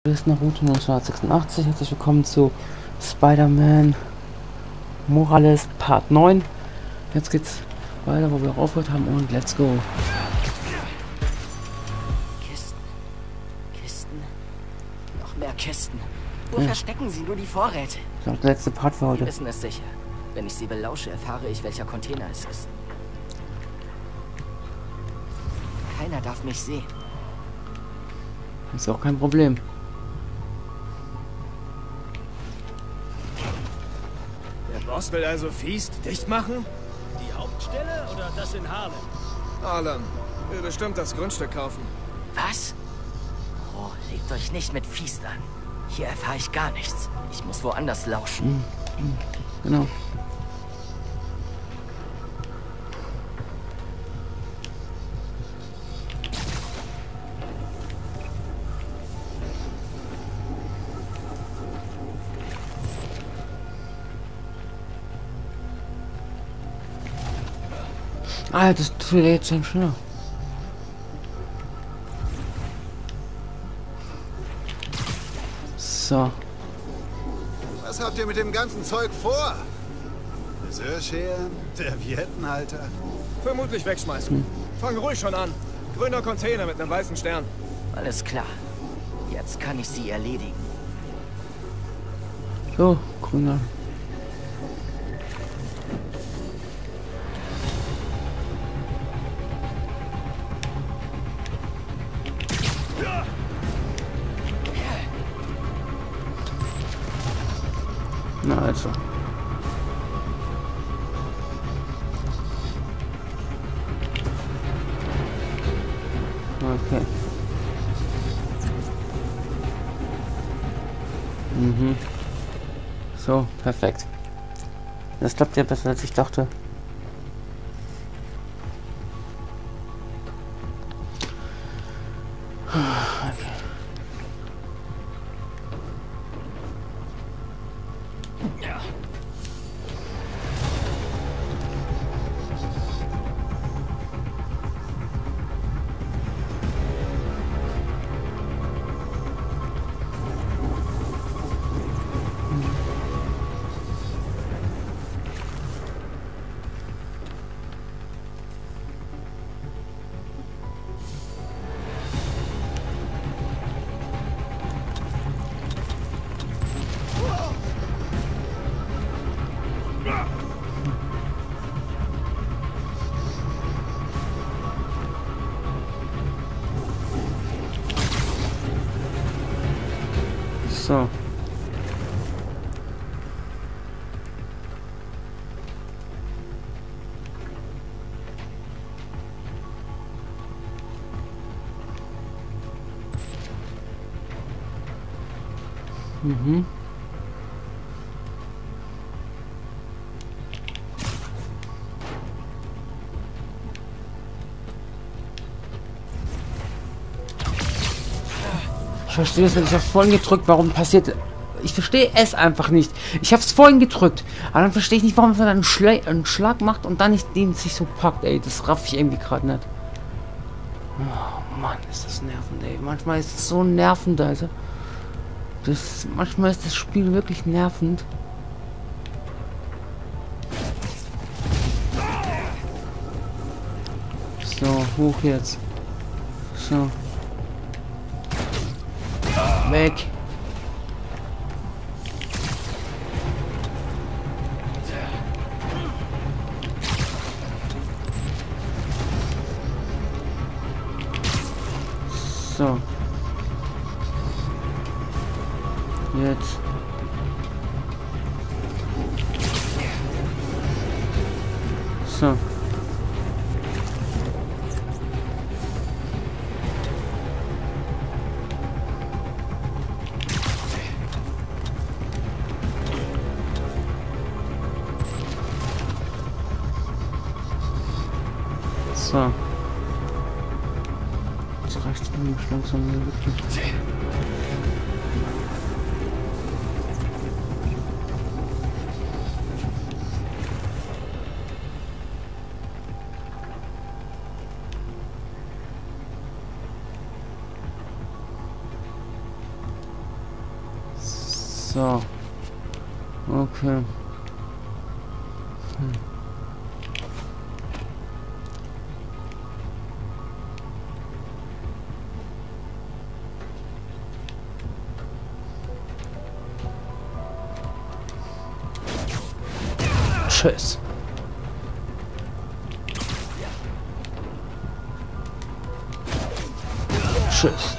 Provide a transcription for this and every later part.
Hier ist Naruto 1986. Herzlich willkommen zu Spider-Man Morales Part 9. Jetzt geht's weiter, wo wir aufgehört haben, und let's go. Kisten. Kisten. Noch mehr Kisten. Wo verstecken sie nur die Vorräte? Das ist der letzte Part für Sie heute. wissen es sicher. Wenn ich sie belausche, erfahre ich, welcher Container es ist. Keiner darf mich sehen. Ist auch kein Problem. Der Boss will also Feast dicht machen? Die Hauptstelle oder das in Harlem? Harlem will bestimmt das Grundstück kaufen. Was? Oh, legt euch nicht mit Feast an. Hier erfahre ich gar nichts. Ich muss woanders lauschen. Genau. Ah, das tut jetzt schon schneller. So. Was habt ihr mit dem ganzen Zeug vor? Friseurscheren? Serviettenhalter? Vermutlich wegschmeißen. Fang ruhig schon an. Grüner Container mit einem weißen Stern. Alles klar. Jetzt kann ich sie erledigen. So, grüner. Na also. Okay. So, perfekt. Das klappt ja besser, als ich dachte. Okay. So. Ich verstehe es, wenn ich das vorhin gedrückt, warum passiert. Ich verstehe es einfach nicht. Ich habe es vorhin gedrückt, aber dann verstehe ich nicht, warum man dann einen Schlag macht und dann nicht den sich so packt, ey. Das raff ich irgendwie gerade nicht. Oh Mann, ist das nervend, ey. Manchmal ist es so nervend, also. Manchmal ist das Spiel wirklich nervend. So, hoch jetzt. So. Weg. So. Jetzt. So. So. Jetzt reicht's mir nicht langsam hier wirklich. So. Okay. Tschüss. Tschüss.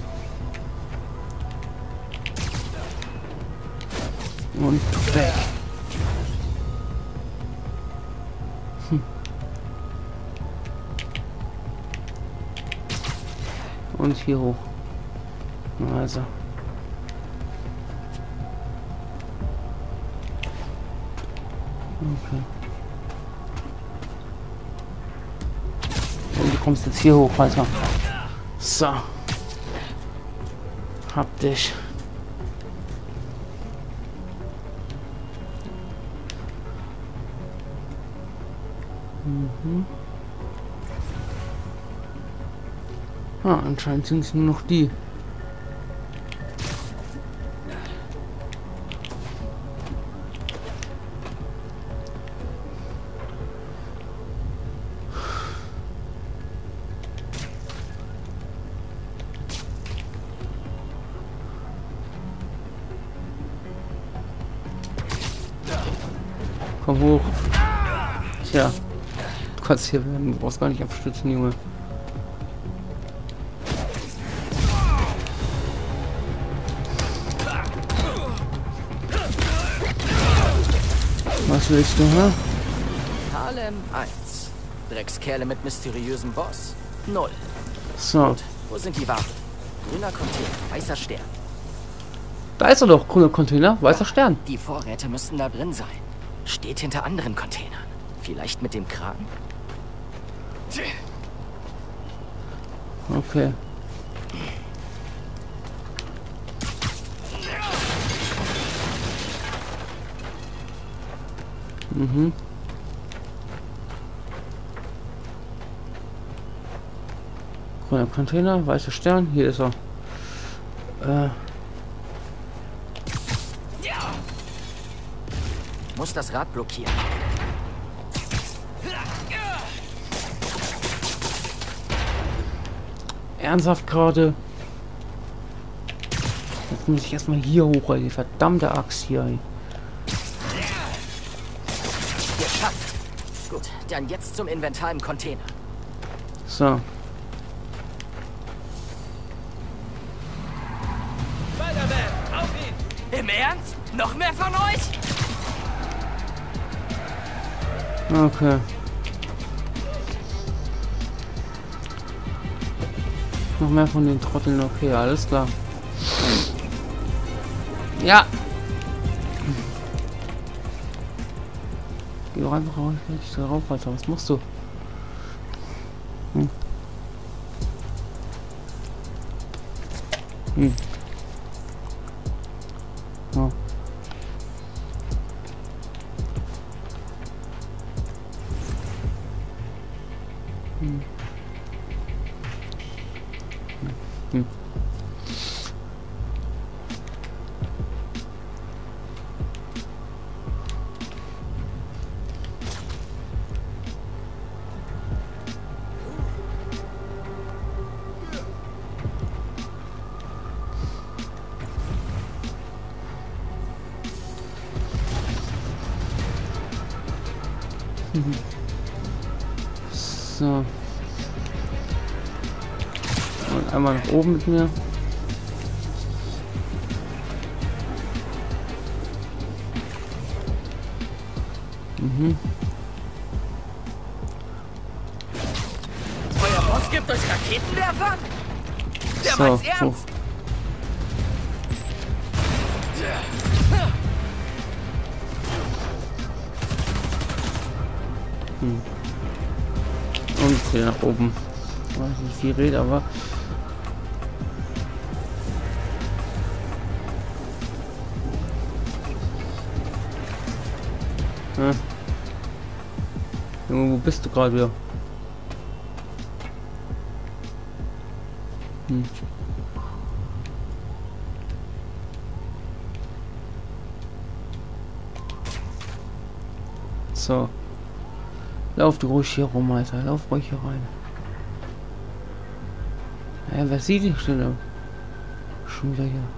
Und weg. Und hier hoch. Also. Okay. Und du kommst jetzt hier hoch, Alter. So. Hab dich. Mhm. Ah, anscheinend sind es nur noch die. Komm hoch. Tja. Du kannst hier werden. Du brauchst gar nicht abstützen, Junge. Was willst du, hä? Harlem 1. Dreckskerle mit mysteriösem Boss. 0. So. Gut. Wo sind die Waffen? Grüner Container, weißer Stern. Da ist er doch, grüner Container, weißer Stern. Die Vorräte müssten da drin sein. Steht hinter anderen Containern. Vielleicht mit dem Kran? Okay. Mhm. Grüner Container, weißer Stern, hier ist er. Muss das Rad blockieren. Ernsthaft gerade. Jetzt muss ich erstmal hier hoch, ey. Die verdammte Axt hier, ey. Geschafft. Gut, dann jetzt zum Inventar im Container. So. Spider-Man, auf ihn! Im Ernst? Noch mehr von euch? Okay. Noch mehr von den Trotteln, okay, alles klar. Ja. Geh doch einfach drauf, Alter. Was machst du? Hm. Hm. Oh. Hm. Hm. So. Und einmal nach oben mit mir. Mhm. Euer Boss gibt euch Raketenwerfer? Der So, meint's ernst? Und wieder nach oben. Ich weiß nicht viel rede, aber ja. Junge, wo bist du gerade wieder? Hm. So. Lauf du ruhig hier rum, Alter. Lauf ruhig hier rein. Ja, wer sieht die Stelle? Schon wieder hier.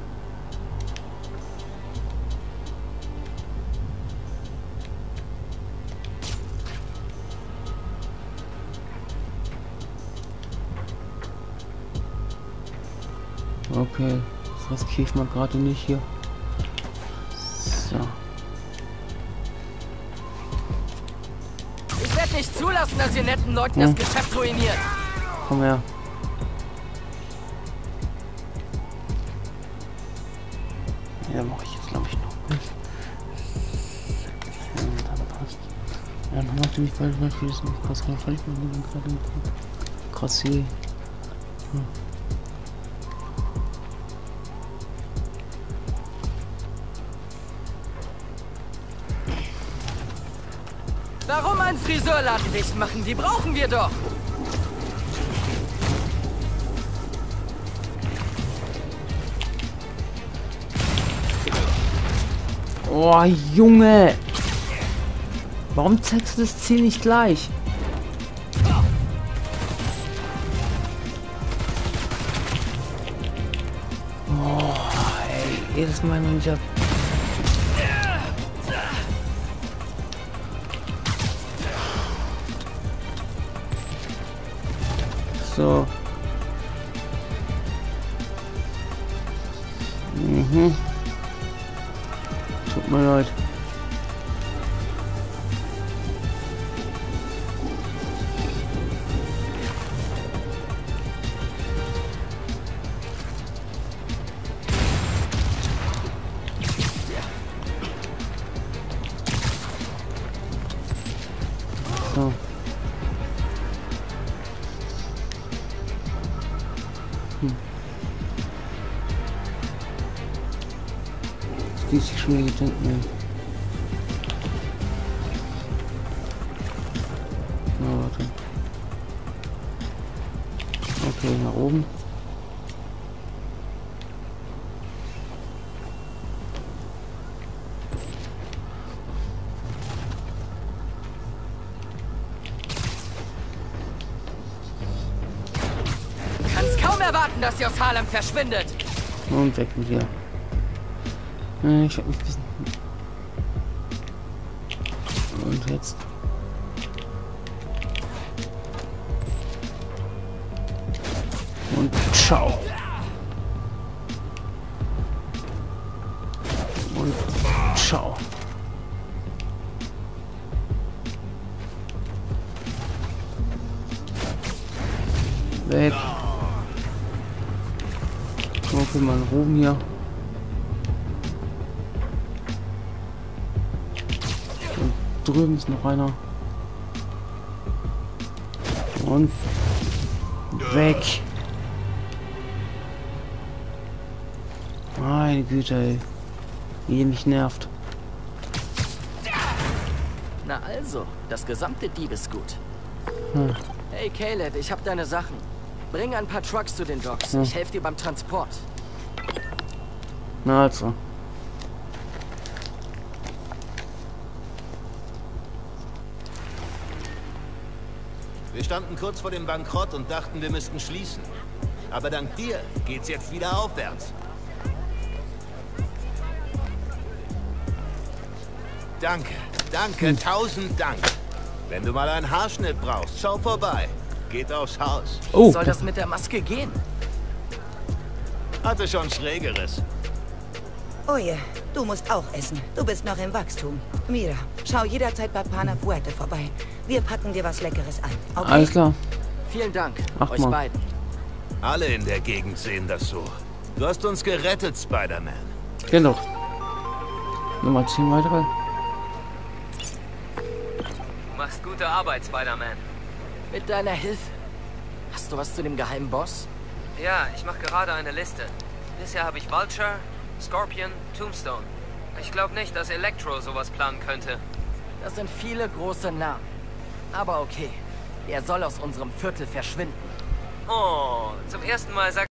Okay, das riskiere ich mal gerade nicht hier. So. Ich werde nicht zulassen, dass ihr netten Leuten das Geschäft ruiniert. Komm her. Ja, mache ich jetzt glaube ich noch. Ja, dann passt. Ja, dann macht mich bald mal viel krass gerade krass hier. Warum einen Friseurladen dicht machen? Die brauchen wir doch. Oh, Junge! Warum zeigst du das Ziel nicht gleich? Oh, ey, jedes Mal, wenn ich hab... So. Tut mir leid. So. Die sich schon wieder gedacht, ne? Na, warte. Okay, nach oben. Du kannst kaum erwarten, dass sie aus Harlem verschwindet. Und weg mit dir. Ich hab mich ein bisschen... Und jetzt... Und ciao. Und ciao. Weg. Okay, mal oben hier. Drüben ist noch einer. Und weg. Meine Güte, ey. Wie ihr mich nervt. Na also, das gesamte Diebesgut. Hey Caleb, ich hab deine Sachen. Bring ein paar Trucks zu den Docks. Ich helfe dir beim Transport. Na also. Wir standen kurz vor dem Bankrott und dachten, wir müssten schließen. Aber dank dir geht's jetzt wieder aufwärts. Danke, danke, 1000 Dank. Wenn du mal einen Haarschnitt brauchst, schau vorbei. Geht aufs Haus. Oh, Soll das mit der Maske gehen? Hatte schon Schrägeres. Oh je, du musst auch essen. Du bist noch im Wachstum. Mira, schau jederzeit bei Pana Fuerte vorbei. Wir packen dir was Leckeres an. Okay? alles klar. Vielen Dank, Ach, euch Mann. beiden. Alle in der Gegend sehen das so. Du hast uns gerettet, Spider-Man. Genau. Nummer 10 weitere. Du machst gute Arbeit, Spider-Man. Mit deiner Hilfe. Hast du was zu dem geheimen Boss? Ja, ich mache gerade eine Liste. Bisher habe ich Vulture, Scorpion, Tombstone. Ich glaube nicht, dass Electro sowas planen könnte. Das sind viele große Namen. Aber okay. Er soll aus unserem Viertel verschwinden. Oh, zum ersten Mal sagt